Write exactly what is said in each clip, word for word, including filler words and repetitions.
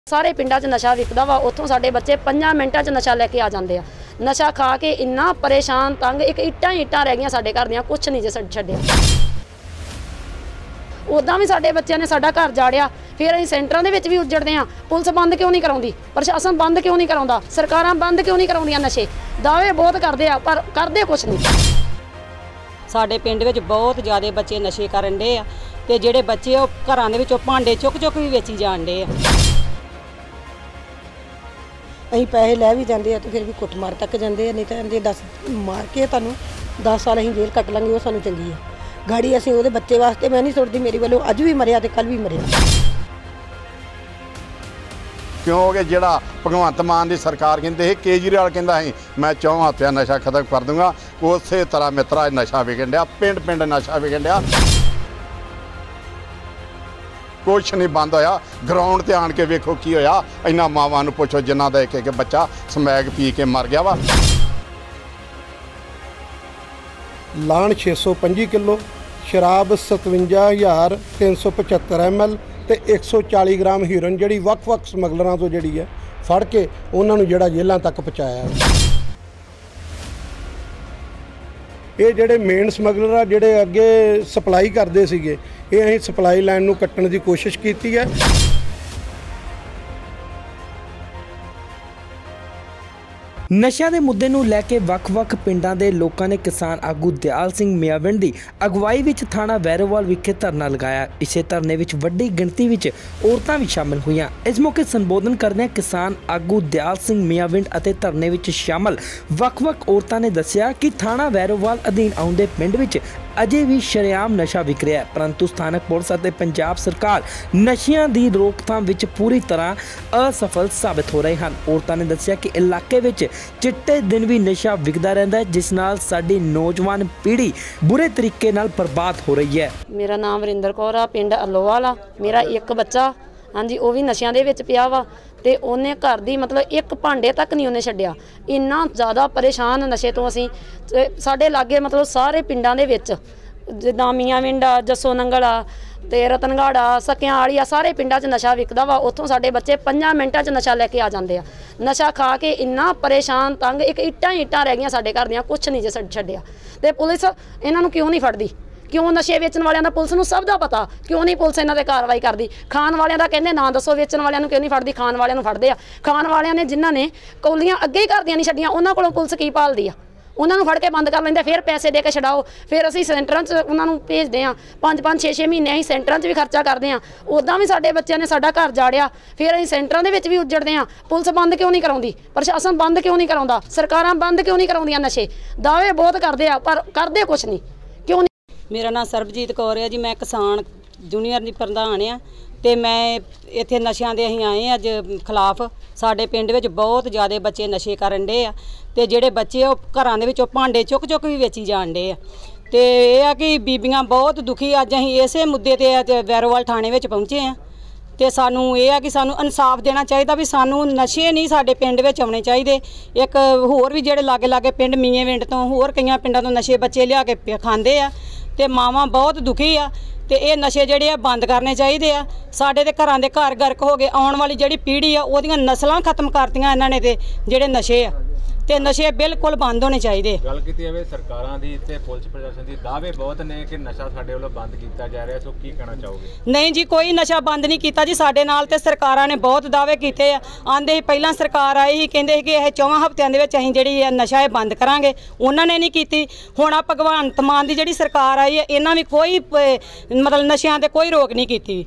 सारे पिंडा च नशा विकदा वा, उत्थों साडे बच्चे पंजां मिंटां च नशा लैके आ जांदे आ। नशा खा के इन्ना परेशान तंग, एक इट्टां इट्टां रह गईयां साडे घर दियां, कुछ नहीं जे छड्डिया। उदां भी साडे बच्चों ने साडा घर जाड़िया, फिर असीं सेंटरां दे विच भी उजड़दे आ। पुलिस बंद क्यों नहीं कराउंदी, प्रशासन बंद क्यों नहीं कराउंदा, सरकारां बंद क्यों नहीं कराउंदियां नशे? दावे बहुत करदे आ पर करदे कुछ नहीं। साडे पिंड विच बहुत ज़्यादा बच्चे नशे करन डे आ ते जिहड़े बच्चे ओह घरां दे विचों भांडे चुक चुक भी वेची जाण डे आ। अं पैसे लै भी जाते हैं तो फिर भी कुटमार तक जाते हैं, नहीं तो कहते दस मार के तुहानूं दस साल अं जेल कट लांगे, वो सानूं चंगी है। गाड़ी असीं उहदे बच्चे वास्ते मैं नहीं सुटदी, मेरी वालों अज भी मरिया तो कल भी मरिया। क्योंकि जिहड़ा भगवंत मान की सरकार कहते है, केजरीवाल कहता है मैं चौं हफ्तियां नशा खत्म कर दूंगा, उस तरह मित्रा नशा विकन डिया, पिंड पिंड नशा विकन डिया। कुछ नहीं बंद होया। ग्राउंड ते आन के वेखो की होया, इन्हां मावां नूं पुछो जिन्हां दा एक एक बच्चा समैग पी के मर गया वा। लाण छे सौ पंजी किलो, शराब सतवंजा हज़ार तीन सौ पचहत्तर एम एल ते एक सौ चाली ग्राम हीरोइन जिहड़ी वक्-वक् समगलरां तो जिहड़ी है फड़ के उन्हां नूं जिहड़ा जेलां तक पहुँचाया। ये जिहड़े मेन समगलर आ जिहड़े अगे सप्लाई करते सीगे, ये असीं सप्लाई लाइन नूं कट्टण दी कोशिश कीती है। नशा के मुद्दे नूं लैके वख-वख पिंडां दे लोकां ने किसान आगू दयाल सिंह मियाविंड दी अगवाई विच थाणा वैरोवाल विखे धरना लगाया। इसे धरने विच वड्डी गिणती विच औरतां भी शामिल हुईयां। इस मौके संबोधन करदे किसान आगू दयाल सिंह मियाविंड अते धरने विच शामिल वख-वख औरतां ने दस्सिया कि थाणा वैरोवाल अधीन आउंदे पिंड विच अजे भी शरेआम नशा विक रहा है, परंतु स्थानक पुलिस और पंजाब सरकार नशियां की रोकथाम विच पूरी तरह असफल साबित हो रहे हैं। औरतां ने दस्सिया कि इलाके विच चिट्टे दिन भी नशा विकदा रहिंदा है, जिस नाल साडी नौजवान पीढ़ी बुरे तरीके नाल बर्बाद हो रही है। मेरा नाम वरिंदर कौर आ, पिंड अलोवाल आ। मेरा एक बच्चा हाँ जी वो भी नशियां दे विच पिया वा ते उन्हें घर दी मतलब एक भांडे तक नहीं उन्हें छड्डिया। इन्ना ज़्यादा परेशान नशे तो असीं साडे लागे मतलब सारे पिंडां दे विच जिद्दां मियाविंड आ, जस्सो नंगल आ ते रतनगढ़ आ, सकियां वाली आ, सारे पिंडां च नशा विकदा वा। उत्थों साडे बच्चे पंजां मिंटां च नशा लैके आ जांदे आ। नशा खा के इन्ना परेशान तंग, एक इट्टां इट्टां रह गईयां साडे घर दियां, कुछ नहीं जे छड्डिया। ते पुलिस इन्हां नूं क्यों नहीं फड़दी? क्यों नशे वेचण वालियां दा पुलिस नूं सब दा पता, क्यों नहीं पुलिस इन्हां ते कार्रवाई करदी? खाण वालियां दा कहंदे ना दसो, वेचण वालियां नूं क्यों नहीं फड़दी? खाण वालियां नूं फड़दे आ। खाण वालियां ने जिन्हां ने कौलियां अगे ही घर दियां नहीं छड्डियां, उन्हां कोलों पुलिस की भालदी आ? उन्हां नूं फड़ के बंद कर लैंदे, फिर पैसे दे के छड़ाओ, फिर असीं सेंटरां च उन्हां नूं भेजदे आ। पंज पंज छे छे महीने असीं सेंटरां च भी खर्चा करदे आ। उदां भी साडे बच्चों ने साडा घर जाड़िया, फिर असीं सेंटरां दे विच भी उजड़दे आ। पुलिस बंद क्यों नहीं कराउंदी, प्रशासन बंद क्यों नहीं कराउंदा, सरकारां बंद क्यों नहीं कराउंदियां नशे? दावे बहुत करदे आ पर करदे कुछ नहीं। क्यों? मेरा नाम सरबजीत कौर है जी, मैं किसान जूनीयर की प्रधान आ ते मैं इत्थे नशियां दे असीं आए अज खिलाफ। साडे पिंड विच बहुत ज़्यादा बच्चे नशे करन डे आ ते जिहड़े बच्चे ओह घरां दे विचों भांडे चुक चुक भी वेची जाण डे आ। ते एह आ कि बीबियां बहुत दुखी, अज असीं इसे मुद्दे ते वैरोवाल थाणे विच पहुंचे आ ते सानू ये कि सानू इंसाफ देना चाहिए भी सानू नशे नहीं साडे पिंड विच आउणे चाहिए। एक होर भी जिहड़े लागे लागे पिंड मियाविंड तो होर कईयां पिंडां तो नशे बच्चे लिया के खांदे आ ते मावां बहुत दुखी आ ते ये नशे जिहड़े आ बंद करने चाहिए आ। साडे ते घरां दे घर गर्क हो गए, आउण वाली जिहड़ी पीढ़ी आ ओहदियां नस्लां खत्म करतियां इन्हां ने ते जिहड़े नशे आ ते नशे बिल्कुल बंद होने चाहिए। गल कीती जावे सरकारां दी ते पुलिस प्रशासन दी दावे बहुत ने कि नशा साडे वल्लों बंद कीता जा रहा, सो की कहना चाहोगे? नहीं जी, कोई नशा बंद नहीं कीता जी। साडे नाल ते सरकारां ने बहुत दावे कीते आ। आंदे ही पहलां सरकार आई ही, कहंदे कि यह चौवां हफ्तियां दे विच असीं जिहड़ी नशा बंद करांगे, उन्हां ने नहीं कीती। हुण आ भगवंत मान दी जिहड़ी सरकार आई है, इन्हां भी कोई मतलब नशियां ते कोई रोक नहीं कीती।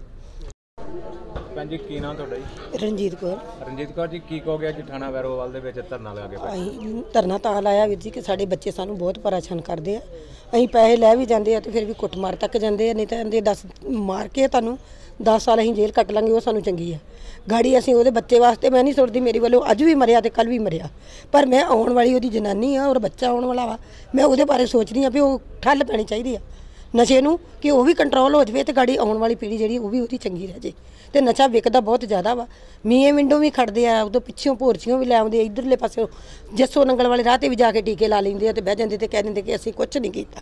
भैन जी की नाम तुहाडा जी? रंजीत कौर। रंजीत कौर जी की कहोगे कि थाना वैरोवाल दे विच धरना लगा के? असीं धरना तां लाया वीर जी कि साडे बच्चे सानूं बहुत परेशान करदे आ। असीं पैसे लै भी जांदे आ ते फिर भी कुटमार तक जांदे आ, नहीं तो कहंदे दस मार के तुहानूं दस साल असीं जेल कट लांगे, वो सानूं चंगी है। गाड़ी असीं उहदे बच्चे वास्ते मैं नहीं सुटदी, मेरी वालों अज भी मरिया ते कल भी मरिया, पर मैं आउण वाली उहदी जनानी आ और बच्चा आउण वाला वा। मैं उहदे बारे सोचदी आ भी वो ठल पैनी चाहिदी आ नशे नूं कि वो भी कंट्रोल हो जाए ते गाड़ी आउण वाली पीढ़ी जिहड़ी वो भी उहदी चंगी रह जाए। तो नशा विकदा बहुत ज़्यादा वा। मीए विंडों भी खड़दे आ, उदों पिछों भोरचियों भी लै आउंदे, इधरले पासों जस्सो नंगल वाले राह ते भी जाके टीके ला लैंदे आ ते बह जांदे ते कह दिंदे कि असीं कुछ नहीं कीता।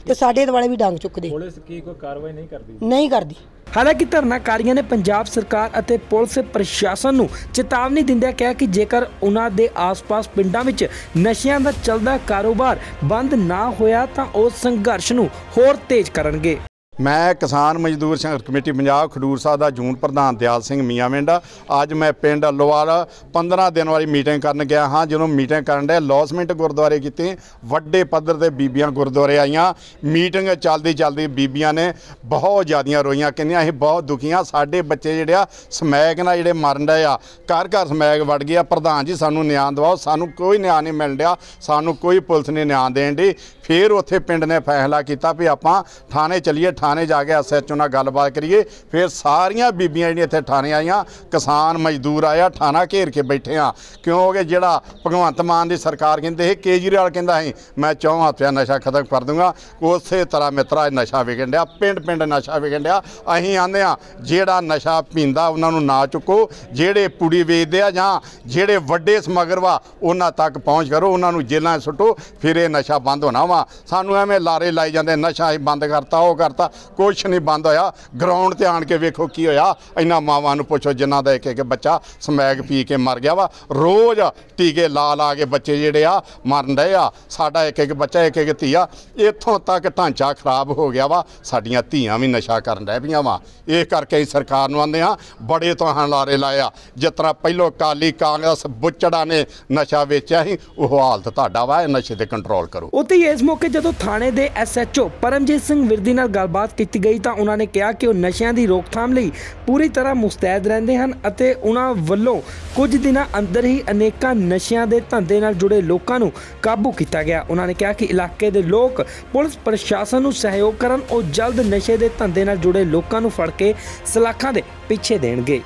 ਤੇ ਸਾਡੇ ਦੁਆਲੇ ਵੀ ਡਾਂਗ ਚੁੱਕਦੇ। ਪੁਲਿਸ ਕੀ ਕੋਈ ਕਾਰਵਾਈ ਨਹੀਂ ਕਰਦੀ? ਨਹੀਂ ਕਰਦੀ। ਹਾਲਾਂਕਿ ਧਰਨਾਕਾਰੀਆਂ ਨੇ ਪੰਜਾਬ ਸਰਕਾਰ ਅਤੇ ਪੁਲਿਸ ਪ੍ਰਸ਼ਾਸਨ ਨੂੰ ਚੇਤਾਵਨੀ ਦਿੰਦਿਆਂ ਕਿਹਾ ਕਿ ਜੇਕਰ ਉਹਨਾਂ ਦੇ ਆਸ-ਪਾਸ ਪਿੰਡਾਂ ਵਿੱਚ ਨਸ਼ਿਆਂ ਦਾ ਚੱਲਦਾ ਕਾਰੋਬਾਰ ਬੰਦ ਨਾ ਹੋਇਆ ਤਾਂ ਉਹ ਸੰਘਰਸ਼ ਨੂੰ ਹੋਰ ਤੇਜ਼ ਕਰਨਗੇ। ਮੈਂ ਕਿਸਾਨ ਮਜ਼ਦੂਰ ਸੰਘਰਸ਼ ਕਮੇਟੀ ਪੰਜਾਬ ਖਡੂਰ ਸਾਹਿਬ ਦਾ ਜੂਨ ਪ੍ਰਧਾਨ ਦਿਆਲ ਸਿੰਘ ਮੀਆਂਵਿੰਡ। ਅੱਜ ਮੈਂ ਪਿੰਡ ਅੱਲੋਵਾਲ ਪੰਦਰਾਂ ਦਿਨ ਵਾਲੀ ਮੀਟਿੰਗ ਕਰਨ ਗਿਆ ਹਾਂ। ਜਦੋਂ ਮੀਟਿੰਗ ਕਰਨ ਦੇ ਲੌਸਮੈਂਟ ਗੁਰਦੁਆਰੇ ਕੀਤੇ, ਵੱਡੇ ਪੱਧਰ ਤੇ ਬੀਬੀਆਂ ਗੁਰਦੁਆਰੇ ਆਈਆਂ। ਮੀਟਿੰਗ ਚੱਲਦੀ ਚੱਲਦੀ ਬੀਬੀਆਂ ਨੇ ਬਹੁਤ ਜ਼ਿਆਦੀਆਂ ਰੋਈਆਂ, ਕਹਿੰਦੀਆਂ ਅਸੀਂ ਬਹੁਤ ਦੁਖੀਆਂ, ਸਾਡੇ ਬੱਚੇ ਜਿਹੜੇ ਆ ਸਮੈਕ ਨਾਲ ਜਿਹੜੇ ਮਰਨ ਡਏ ਆ, ਘਰ ਘਰ ਸਮੈਕ ਵੜ ਗਿਆ। ਪ੍ਰਧਾਨ ਜੀ ਸਾਨੂੰ ਨਿਆਂ ਦਿਵਾਓ, ਸਾਨੂੰ ਕੋਈ ਨਿਆਂ ਨਹੀਂ ਮਿਲ ਰਿਹਾ, ਸਾਨੂੰ ਕੋਈ ਪੁਲਿਸ ਨੇ ਨਿਆਂ ਦੇਣ ਦੀ। ਫਿਰ ਉੱਥੇ ਪਿੰਡ ਨੇ ਫੈਸਲਾ ਕੀਤਾ ਵੀ ਆਪਾਂ ਥਾਣੇ ਚੱਲੀਏ, ਥਾਣੇ ਜਾ ਕੇ ਐਸ ਐਚ ਓ ਨਾਲ ਗੱਲਬਾਤ ਕਰੀਏ। ਫਿਰ ਸਾਰੀਆਂ ਬੀਬੀਆਂ ਜਿਹੜੀਆਂ ਇੱਥੇ ਥਾਣੇ ਆਈਆਂ, ਕਿਸਾਨ ਮਜ਼ਦੂਰ ਆਇਆ, ਥਾਣਾ ਘੇਰ ਕੇ ਬੈਠੇ ਆ। ਕਿਉਂਕਿ ਜਿਹੜਾ ਭਗਵੰਤ ਮਾਨ ਦੀ ਸਰਕਾਰ ਕਹਿੰਦੇ ਸੀ, ਕੇਜਰੀਵਾਲ ਕਹਿੰਦਾ ਸੀ ਮੈਂ ਚੌਂ ਹਫ਼ਤਿਆਂ ਨਸ਼ਾ ਖਤਮ ਕਰ ਦੂੰਗਾ, ਉਸੇ ਤਰ੍ਹਾਂ ਮਿੱਤਰਾ ਨਸ਼ਾ ਵਿਕਣ ਡਿਆ, ਪਿੰਡ ਪਿੰਡ ਨਸ਼ਾ ਵਿਕਣ ਡਿਆ। ਅਸੀਂ ਆਂਦੇ ਆ ਜਿਹੜਾ ਨਸ਼ਾ ਪੀਂਦਾ ਉਹਨਾਂ ਨੂੰ ਨਾ ਚੁੱਕੋ, ਜਿਹੜੇ ਪੁੜੀ ਵੇਚਦੇ ਆ ਜਾਂ ਜਿਹੜੇ ਵੱਡੇ ਸਮਗਲਰ ਵਾ ਉਹਨਾਂ ਤੱਕ ਪਹੁੰਚ ਕਰੋ, ਉਹਨਾਂ ਨੂੰ ਜੇਲ੍ਹਾਂ 'ਚ ਸੁੱਟੋ, ਫਿਰ ਇਹ ਨਸ਼ਾ ਬੰਦ ਹੋਣਾ ਵਾ। ਸਾਨੂੰ ਐਵੇਂ ਲਾਰੇ ਲਾਈ ਜਾਂਦੇ ਨਸ਼ਾ ਹੀ ਬੰਦ ਕਰਤਾ, ਉਹ ਕਰਤਾ, ਕੁਛ ਨਹੀਂ ਬੰਦ ਹੋਇਆ। ਗਰਾਊਂਡ ਤੇ ਆਣ ਕੇ ਵੇਖੋ ਕੀ ਹੋਇਆ। ਇਹਨਾਂ ਮਾਵਾਂ ਨੂੰ ਪੁੱਛੋ ਜਿਨ੍ਹਾਂ ਦਾ ਇੱਕ ਇੱਕ ਬੱਚਾ ਸਮੈਕ ਪੀ ਕੇ ਮਰ ਗਿਆ ਵਾ। ਰੋਜ਼ ਟੀਕੇ ਲਾ ਲਾ ਕੇ ਬੱਚੇ ਜਿਹੜੇ ਆ ਮਰਨ ਡਏ ਆ। ਸਾਡਾ ਇੱਕ ਇੱਕ ਬੱਚਾ, ਇੱਕ ਇੱਕ ਧੀਆ, ਇੱਥੋਂ ਤੱਕ ਢਾਂਚਾ ਖਰਾਬ ਹੋ ਗਿਆ ਵਾ। ਸਾਡੀਆਂ ਧੀਆਂ ਵੀ ਨਸ਼ਾ ਕਰਨ ਡੈ ਪਈਆਂ ਵਾ। ਇਹ ਕਰਕੇ ਅਸੀਂ ਸਰਕਾਰ ਨੂੰ ਆਂਦੇ ਹਾਂ ਬੜੇ ਤੁਹਾਨੂੰ ਲਾਰੇ ਲਾਇਆ। ਜਿਸ ਤਰ੍ਹਾਂ ਪਹਿਲੋਂ ਅਕਾਲੀ ਕਾਂਗਰਸ ਬੁੱਚੜਾ ਨੇ ਨਸ਼ਾ ਵੇਚਿਆ ਸੀ, ਉਹ ਹਾਲਤ ਤੁਹਾਡਾ ਵਾ। ਇਹ ਨਸ਼ੇ ਤੇ ਕੰਟਰੋਲ ਕਰੋ। ਉੱਥੇ ਇਸ ਮੌਕੇ ਜਦੋਂ ਥਾਣੇ ਦੇ S H O Paramjit Singh Virdi ਨਾਲ ਗੱਲਬਾਤ ਕੀਤੀ ਗਈ ਤਾਂ ਉਹਨਾਂ ਨੇ ਕਿਹਾ ਕਿ ਉਹ ਨਸ਼ਿਆਂ ਦੀ ਰੋਕਥਾਮ ਲਈ ਪੂਰੀ ਤਰ੍ਹਾਂ ਮੁਸਤੈਦ ਰਹਿੰਦੇ ਹਨ ਅਤੇ ਉਹਨਾਂ ਵੱਲੋਂ ਕੁਝ ਦਿਨਾਂ ਅੰਦਰ ਹੀ ਅਨੇਕਾਂ ਨਸ਼ਿਆਂ ਦੇ ਧੰਦੇ ਨਾਲ ਜੁੜੇ ਲੋਕਾਂ ਨੂੰ ਕਾਬੂ ਕੀਤਾ ਗਿਆ। ਉਹਨਾਂ ਨੇ ਕਿਹਾ ਕਿ ਇਲਾਕੇ ਦੇ ਲੋਕ ਪੁਲਿਸ ਪ੍ਰਸ਼ਾਸਨ ਨੂੰ ਸਹਿਯੋਗ ਕਰਨ। ਉਹ ਜਲਦ ਨਸ਼ੇ ਦੇ ਧੰਦੇ ਨਾਲ ਜੁੜੇ ਲੋਕਾਂ ਨੂੰ ਫੜ ਕੇ ਸਲਾਖਾਂ ਦੇ ਪਿੱਛੇ ਦੇਣਗੇ।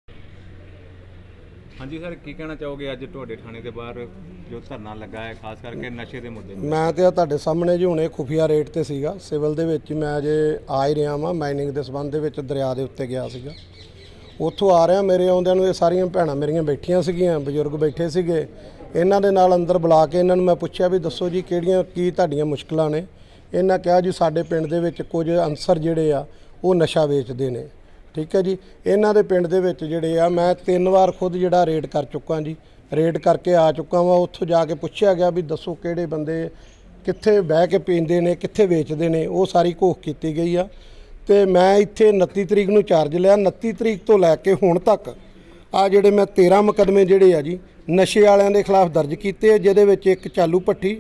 ਹਾਂਜੀ ਸਰ, ਕੀ ਕਹਿਣਾ ਚਾਹੋਗੇ ਅੱਜ ਤੁਹਾਡੇ ਥਾਣੇ ਦੇ ਬਾਹਰ ਜੋ ਧਰਨਾ ਲੱਗਾ ਹੈ, ਖਾਸ ਕਰਕੇ ਨਸ਼ੇ ਦੇ ਮੁੱਦੇ ਨੂੰ? ਮੈਂ ਤੇ ਤੁਹਾਡੇ ਸਾਹਮਣੇ ਜੀ ਹੁਣੇ ਖੁਫੀਆ ਰੇਟ ਤੇ ਸੀਗਾ ਸਿਵਲ ਦੇ ਵਿੱਚ। ਮੈਂ ਅਜੇ ਆ ਹੀ ਰਿਹਾ ਵਾਂ, ਮਾਈਨਿੰਗ ਦੇ ਸੰਬੰਧ ਦੇ ਵਿੱਚ ਦਰਿਆ ਦੇ ਉੱਤੇ ਗਿਆ ਸੀਗਾ। ਉੱਥੋਂ ਆ ਰਿਹਾ, ਮੇਰੇ ਆਉਂਦਿਆਂ ਨੂੰ ਇਹ ਸਾਰੀਆਂ ਭੈਣਾਂ ਮੇਰੀਆਂ ਬੈਠੀਆਂ ਸੀਗੀਆਂ, ਬਜ਼ੁਰਗ ਬੈਠੇ ਸੀਗੇ। ਇਹਨਾਂ ਦੇ ਨਾਲ ਅੰਦਰ ਬੁਲਾ ਕੇ ਇਹਨਾਂ ਨੂੰ ਮੈਂ ਪੁੱਛਿਆ ਵੀ ਦੱਸੋ ਜੀ ਕਿਹੜੀਆਂ ਕੀ ਤੁਹਾਡੀਆਂ ਮੁਸ਼ਕਲਾਂ ਨੇ। ਇਹਨਾਂ ਕਿਹਾ ਜੀ ਸਾਡੇ ਪਿੰਡ ਦੇ ਵਿੱਚ ਕੁਝ ਅਨਸਰ ਜਿਹੜੇ ਆ ਉਹ ਨਸ਼ਾ ਵੇਚਦੇ ਨੇ। ਠੀਕ ਹੈ ਜੀ। ਇਹਨਾਂ ਦੇ ਪਿੰਡ ਦੇ ਵਿੱਚ ਜਿਹੜੇ ਆ ਮੈਂ ਤਿੰਨ ਵਾਰ ਖੁਦ ਜਿਹੜਾ ਰੇਡ ਕਰ ਚੁੱਕਾ ਜੀ, ਰੇਡ ਕਰਕੇ ਆ ਚੁੱਕਾ ਵਾਂ। ਉੱਥੋਂ ਜਾ ਕੇ ਪੁੱਛਿਆ ਗਿਆ ਵੀ ਦੱਸੋ ਕਿਹੜੇ ਬੰਦੇ ਕਿੱਥੇ ਬਹਿ ਕੇ ਪੀਂਦੇ ਨੇ, ਕਿੱਥੇ ਵੇਚਦੇ ਨੇ, ਉਹ ਸਾਰੀ ਘੋਖ ਕੀਤੀ ਗਈ ਆ। ਤੇ ਮੈਂ ਇੱਥੇ ਉਨੱਤੀ ਤਰੀਕ ਨੂੰ ਚਾਰਜ ਲਿਆ। ਉਨੱਤੀ ਤਰੀਕ ਤੋਂ ਲੈ ਕੇ ਹੁਣ ਤੱਕ ਆ ਜਿਹੜੇ ਮੈਂ ਤੇਰ੍ਹਾਂ ਮੁਕੱਦਮੇ ਜਿਹੜੇ ਆ ਜੀ ਨਸ਼ੇ ਵਾਲਿਆਂ ਦੇ ਖਿਲਾਫ ਦਰਜ ਕੀਤੇ ਆ, ਜਿਹਦੇ ਵਿੱਚ ਇੱਕ ਚਾਲੂ ਭੱਠੀ,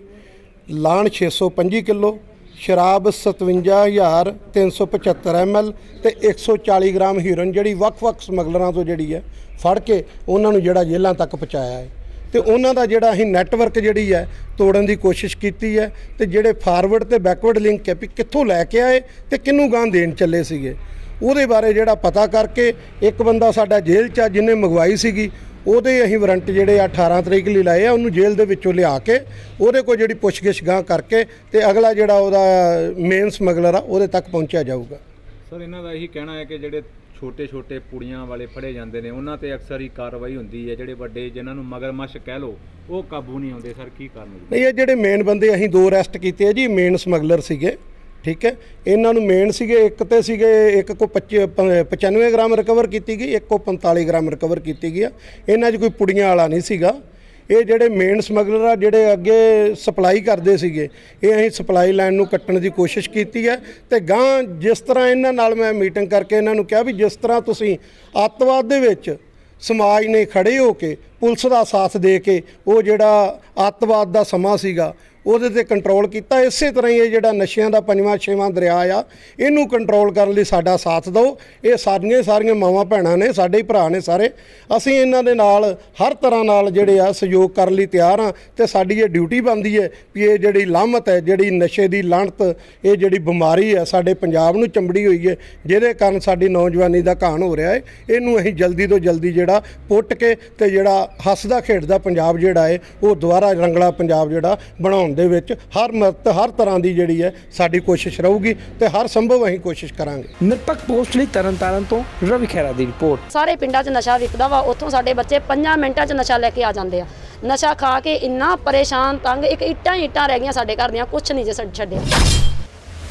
ਲਾਣ ਛੇ ਸੌ ਪੰਜੀ ਕਿਲੋ, ਸ਼ਰਾਬ ਸਤਵੰਜਾ ਹਜ਼ਾਰ ਤਿੰਨ ਸੌ ਪਚੱਤਰ ਐਮ ਐਲ ਤੇ ਇੱਕ ਸੌ ਚਾਲੀ ਗ੍ਰਾਮ ਹੀਰੋਇਨ ਜਿਹੜੀ ਵੱਖ-ਵੱਖ ਸਮਗਲਰਾਂ ਤੋਂ ਜਿਹੜੀ ਹੈ ਫੜ ਕੇ ਉਹਨਾਂ ਨੂੰ ਜਿਹੜਾ ਜੇਲ੍ਹਾਂ ਤੱਕ ਪਹੁੰਚਾਇਆ ਹੈ। ਤੇ ਉਹਨਾਂ ਦਾ ਜਿਹੜਾ ਅਸੀਂ ਨੈਟਵਰਕ ਜਿਹੜੀ ਹੈ ਤੋੜਨ ਦੀ ਕੋਸ਼ਿਸ਼ ਕੀਤੀ ਹੈ। ਤੇ ਜਿਹੜੇ ਫਾਰਵਰਡ ਤੇ ਬੈਕਵਰਡ ਲਿੰਕ ਹੈ ਵੀ ਕਿੱਥੋਂ ਲੈ ਕੇ ਆਏ ਤੇ ਕਿਹਨੂੰ ਗਾਂ ਦੇਣ ਚੱਲੇ ਸੀਗੇ, ਉਹਦੇ ਬਾਰੇ ਜਿਹੜਾ ਪਤਾ ਕਰਕੇ ਇੱਕ ਬੰਦਾ ਸਾਡਾ ਜੇਲ੍ਹ 'ਚ ਜਿਹਨੇ ਮੰਗਵਾਈ ਸੀਗੀ, ਉਹਦੇ ਅਸੀਂ ਵਾਰੰਟ ਜਿਹੜੇ ਆ ਅਠਾਰਾਂ ਤਰੀਕ ਲਈ ਲਾਏ ਆ। ਉਹਨੂੰ ਜੇਲ੍ਹ ਦੇ ਵਿੱਚੋਂ ਲਿਆ ਕੇ ਉਹਦੇ ਕੋਲ ਜਿਹੜੀ ਪੁੱਛਗਿੱਛ ਗਾਂ ਕਰਕੇ ਤੇ ਅਗਲਾ ਜਿਹੜਾ ਉਹਦਾ ਮੇਨ ਸਮਗਲਰ ਆ ਉਹਦੇ ਤੱਕ ਪਹੁੰਚਿਆ ਜਾਊਗਾ। ਸਰ, ਇਹਨਾਂ ਦਾ ਇਹੀ ਕਹਿਣਾ ਹੈ ਕਿ ਜਿਹੜੇ ਛੋਟੇ ਛੋਟੇ ਪੁੜੀਆਂ ਵਾਲੇ ਫੜੇ ਜਾਂਦੇ ਨੇ ਉਹਨਾਂ ਤੇ ਅਕਸਰ ਹੀ ਕਾਰਵਾਈ ਹੁੰਦੀ ਹੈ, ਜਿਹੜੇ ਵੱਡੇ ਜਿਨ੍ਹਾਂ ਨੂੰ ਮਗਰਮੱਛ ਕਹਿ ਲਓ ਉਹ ਕਾਬੂ ਨਹੀਂ ਆਉਂਦੇ। ਸਰ, ਕੀ ਕਾਰਨ? ਨਹੀਂ, ਇਹ ਜਿਹੜੇ ਮੇਨ ਬੰਦੇ ਅਸੀਂ ਦੋ ਅਰੈਸਟ ਕੀਤੇ ਆ ਜੀ, ਮੇਨ ਸਮਗਲਰ ਸੀਗੇ। ਠੀਕ ਹੈ। ਇਹਨਾਂ ਨੂੰ ਮੇਨ ਸੀਗੇ, ਇੱਕ ਤੇ ਸੀਗੇ ਇੱਕ ਕੋ ਪਚਾਨਵੇਂ ਗ੍ਰਾਮ ਰਿਕਵਰ ਕੀਤੀ ਗਈ, ਇੱਕ ਕੋ ਪੰਤਾਲੀ ਗ੍ਰਾਮ ਰਿਕਵਰ ਕੀਤੀ ਗਈ ਆ। ਇਹਨਾਂ 'ਚ ਕੋਈ ਪੁੜੀਆਂ ਵਾਲਾ ਨਹੀਂ ਸੀਗਾ। ਇਹ ਜਿਹੜੇ ਮੇਨ ਸਮਗਲਰ ਆ ਜਿਹੜੇ ਅੱਗੇ ਸਪਲਾਈ ਕਰਦੇ ਸੀਗੇ, ਇਹ ਅਸੀਂ ਸਪਲਾਈ ਲਾਈਨ ਨੂੰ ਕੱਟਣ ਦੀ ਕੋਸ਼ਿਸ਼ ਕੀਤੀ ਹੈ। ਤੇ ਗਾਂ ਜਿਸ ਤਰ੍ਹਾਂ ਇਹਨਾਂ ਨਾਲ ਮੈਂ ਮੀਟਿੰਗ ਕਰਕੇ ਇਹਨਾਂ ਨੂੰ ਕਿਹਾ ਵੀ ਜਿਸ ਤਰ੍ਹਾਂ ਤੁਸੀਂ ਅੱਤਵਾਦ ਦੇ ਵਿੱਚ ਸਮਾਜ ਨੇ ਖੜੇ ਹੋ ਕੇ ਪੁਲਿਸ ਦਾ ਸਾਥ ਦੇ ਕੇ ਉਹ ਜਿਹੜਾ ਅੱਤਵਾਦ ਦਾ ਸਮਾਂ ਸੀਗਾ ਉਹਦੇ ਤੇ ਕੰਟਰੋਲ ਕੀਤਾ, ਇਸੇ ਤਰ੍ਹਾਂ ਹੀ ਇਹ ਜਿਹੜਾ ਨਸ਼ਿਆਂ ਦਾ ਪੰਜਵਾਂ ਛੇਵਾਂ ਦਰਿਆ ਆ ਇਹਨੂੰ ਕੰਟਰੋਲ ਕਰਨ ਲਈ ਸਾਡਾ ਸਾਥ ਦਿਓ। ਇਹ ਸਾਰੀਆਂ ਸਾਰੀਆਂ ਮਾਵਾਂ ਭੈਣਾਂ ਨੇ, ਸਾਡੇ ਹੀ ਭਰਾ ਨੇ ਸਾਰੇ। ਅਸੀਂ ਇਹਨਾਂ ਦੇ ਨਾਲ ਹਰ ਤਰ੍ਹਾਂ ਨਾਲ ਜਿਹੜੇ ਆ ਸਹਿਯੋਗ ਕਰਨ ਲਈ ਤਿਆਰ ਹਾਂ। ਤੇ ਸਾਡੀ ਇਹ ਡਿਊਟੀ ਬਣਦੀ ਹੈ ਵੀ ਇਹ ਜਿਹੜੀ ਲਾਹਮਤ ਹੈ, ਜਿਹੜੀ ਨਸ਼ੇ ਦੀ ਲਾਹਨਤ, ਇਹ ਜਿਹੜੀ ਬਿਮਾਰੀ ਹੈ ਸਾਡੇ ਪੰਜਾਬ ਨੂੰ ਚੰਬੜੀ ਹੋਈ ਹੈ, ਜਿਹਦੇ ਕਾਰਨ ਸਾਡੀ ਨੌਜਵਾਨੀ ਦਾ ਘਾਣ ਹੋ ਰਿਹਾ ਹੈ, ਇਹਨੂੰ ਅਸੀਂ ਜਲਦੀ ਤੋਂ ਜਲਦੀ ਜਿਹੜਾ ਪੁੱਟ ਕੇ ਤੇ ਜਿਹੜਾ ਹੱਸਦਾ ਖੇਡਦਾ ਪੰਜਾਬ ਜਿਹੜਾ ਹੈ ਉਹ ਦੁਬਾਰਾ ਰੰਗਲਾ ਪੰਜਾਬ ਜਿਹੜਾ ਬਣਾਉਣ ਦੇ ਵਿੱਚ ਹਰ ਮਤ ਹਰ ਤਰ੍ਹਾਂ ਦੀ ਜਿਹੜੀ ਹੈ ਸਾਡੀ ਕੋਸ਼ਿਸ਼ ਰਹੂਗੀ ਤੇ ਹਰ ਸੰਭਵ ਅਸੀਂ ਕੋਸ਼ਿਸ਼ ਕਰਾਂਗੇ। ਨਿਰਪੱਖ ਪੋਸਟ ਲਈ ਤਰਨਤਾਰਨ ਤੋਂ ਰਵੀ ਖੈਰਾ ਦੀ ਰਿਪੋਰਟ। ਸਾਰੇ ਪਿੰਡਾਂ 'ਚ ਨਸ਼ਾ ਵਿਕਦਾ ਵਾ, ਉੱਥੋਂ ਸਾਡੇ ਬੱਚੇ ਪੰਜਾਂ ਮਿੰਟਾਂ 'ਚ ਨਸ਼ਾ ਲੈ ਕੇ ਆ ਜਾਂਦੇ ਆ। ਨਸ਼ਾ ਖਾ ਕੇ ਇੰਨਾ ਪਰੇਸ਼ਾਨ ਤੰਗ, ਇੱਕ ਇੱਟਾਂ ਇੱਟਾਂ ਰਹਿ ਗਈਆਂ ਸਾਡੇ ਘਰ ਦੀਆਂ, ਕੁਛ ਨਹੀਂ ਜੇ ਛੱਡਿਆ।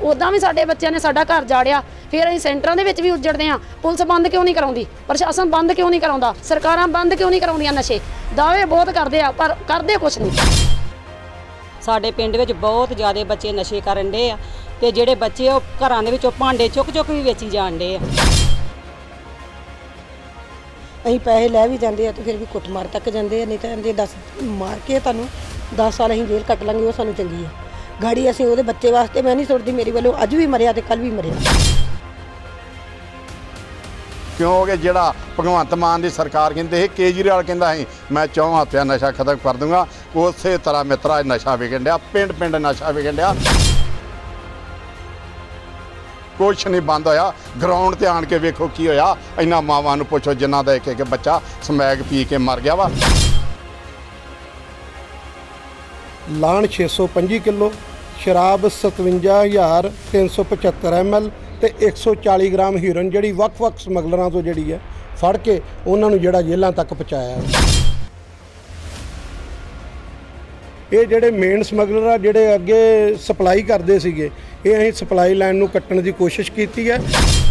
ਉਦਾਂ ਵੀ ਸਾਡੇ ਬੱਚਿਆਂ ਨੇ ਸਾਡਾ ਘਰ ਜਾੜਿਆ, ਫਿਰ ਅਸੀਂ ਸੈਂਟਰਾਂ ਦੇ ਵਿੱਚ ਵੀ ਉੱਜੜਦੇ ਹਾਂ। ਪੁਲਿਸ ਬੰਦ ਕਿਉਂ ਨਹੀਂ ਕਰਾਉਂਦੀ, ਪ੍ਰਸ਼ਾਸਨ ਬੰਦ ਕਿਉਂ ਨਹੀਂ ਕਰਾਉਂਦਾ, ਸਰਕਾਰਾਂ ਬੰਦ ਕਿਉਂ ਨਹੀਂ ਕਰਾਉਂਦੀਆਂ ਨਸ਼ੇ? ਦਾਅਵੇ ਬਹੁਤ ਕਰਦੇ ਆ ਪਰ ਕਰਦੇ ਕੁਛ ਨਹੀਂ। ਸਾਡੇ ਪਿੰਡ ਵਿੱਚ ਬਹੁਤ ਜ਼ਿਆਦਾ ਬੱਚੇ ਨਸ਼ੇ ਕਰਨ ਡੇ ਆ ਤੇ ਜਿਹੜੇ ਬੱਚੇ ਉਹ ਘਰਾਂ ਦੇ ਵਿੱਚੋਂ ਭਾਂਡੇ ਚੁੱਕ ਚੁੱਕ ਵੀ ਵੇਚੀ ਜਾਣ ਡੇ ਆ। ਅਸੀਂ ਪੈਸੇ ਲੈ ਵੀ ਜਾਂਦੇ ਆ ਤੇ ਫਿਰ ਵੀ ਕੁੱਟਮਾਰ ਤੱਕ ਜਾਂਦੇ ਆ, ਨਹੀਂ ਤਾਂ ਕਹਿੰਦੇ ਦਸ ਮਾਰ ਕੇ ਤੁਹਾਨੂੰ ਦਸ ਸਾਲ ਅਸੀਂ ਜੇਲ੍ਹ ਕੱਟ ਲਾਂਗੇ, ਉਹ ਸਾਨੂੰ ਚੰਗੀ ਆ। ਗਾੜੀ ਅਸੀਂ ਉਹਦੇ ਬੱਚੇ ਵਾਸਤੇ ਮੈਂ ਨਹੀਂ ਸੁਣਦੀ, ਮੇਰੀ ਵੱਲੋਂ ਅੱਜ ਵੀ ਮਰਿਆ ਤੇ ਕੱਲ ਵੀ ਮਰਿਆ। ਕਿਉਂਕਿ ਜਿਹੜਾ ਭਗਵੰਤ ਮਾਨ ਦੀ ਸਰਕਾਰ ਕਹਿੰਦੇ ਸੀ, ਕੇਜਰੀਵਾਲ ਕਹਿੰਦਾ ਸੀ ਮੈਂ ਚੌਂ ਹੱਥਿਆਂ ਨਸ਼ਾ ਖਤਮ ਕਰ ਦੂੰਗਾ, ਉਸੇ ਤਰ੍ਹਾਂ ਮਿੱਤਰਾ ਨਸ਼ਾ ਵਿਕਣ ਡਿਆ, ਪਿੰਡ ਪਿੰਡ ਨਸ਼ਾ ਵਿਕਣ ਡਿਆ। ਕੁਛ ਨਹੀਂ ਬੰਦ ਹੋਇਆ। ਗਰਾਊਂਡ ਤੇ ਆਣ ਕੇ ਵੇਖੋ ਕੀ ਹੋਇਆ। ਇਹਨਾਂ ਮਾਵਾਂ ਨੂੰ ਪੁੱਛੋ ਜਿਨ੍ਹਾਂ ਦਾ ਇੱਕ ਇੱਕ ਬੱਚਾ ਸਮੈਕ ਪੀ ਕੇ ਮਰ ਗਿਆ ਵਾ। ਲਾਣ ਛੇ ਸੌ ਪੰਜੀ ਕਿਲੋ, ਸ਼ਰਾਬ ਸਤਵੰਜਾ ਹਜ਼ਾਰ ਤਿੰਨ ਸੌ ਪਚੱਤਰ ਐਮ ਐਲ ਤੇ ਇੱਕ ਸੌ ਚਾਲੀ ਗ੍ਰਾਮ ਹੀਰੋਇਨ ਜਿਹੜੀ ਵੱਖ-ਵੱਖ ਸਮਗਲਰਾਂ ਤੋਂ ਜਿਹੜੀ ਹੈ ਫੜ ਕੇ ਉਹਨਾਂ ਨੂੰ ਜਿਹੜਾ ਜੇਲ੍ਹਾਂ ਤੱਕ ਪਹੁੰਚਾਇਆ। ਇਹ ਜਿਹੜੇ ਮੇਨ ਸਮਗਲਰ ਆ ਜਿਹੜੇ ਅੱਗੇ ਸਪਲਾਈ ਕਰਦੇ ਸੀਗੇ, ਇਹ ਅਸੀਂ ਸਪਲਾਈ ਲਾਈਨ ਨੂੰ ਕੱਟਣ ਦੀ ਕੋਸ਼ਿਸ਼ ਕੀਤੀ ਹੈ।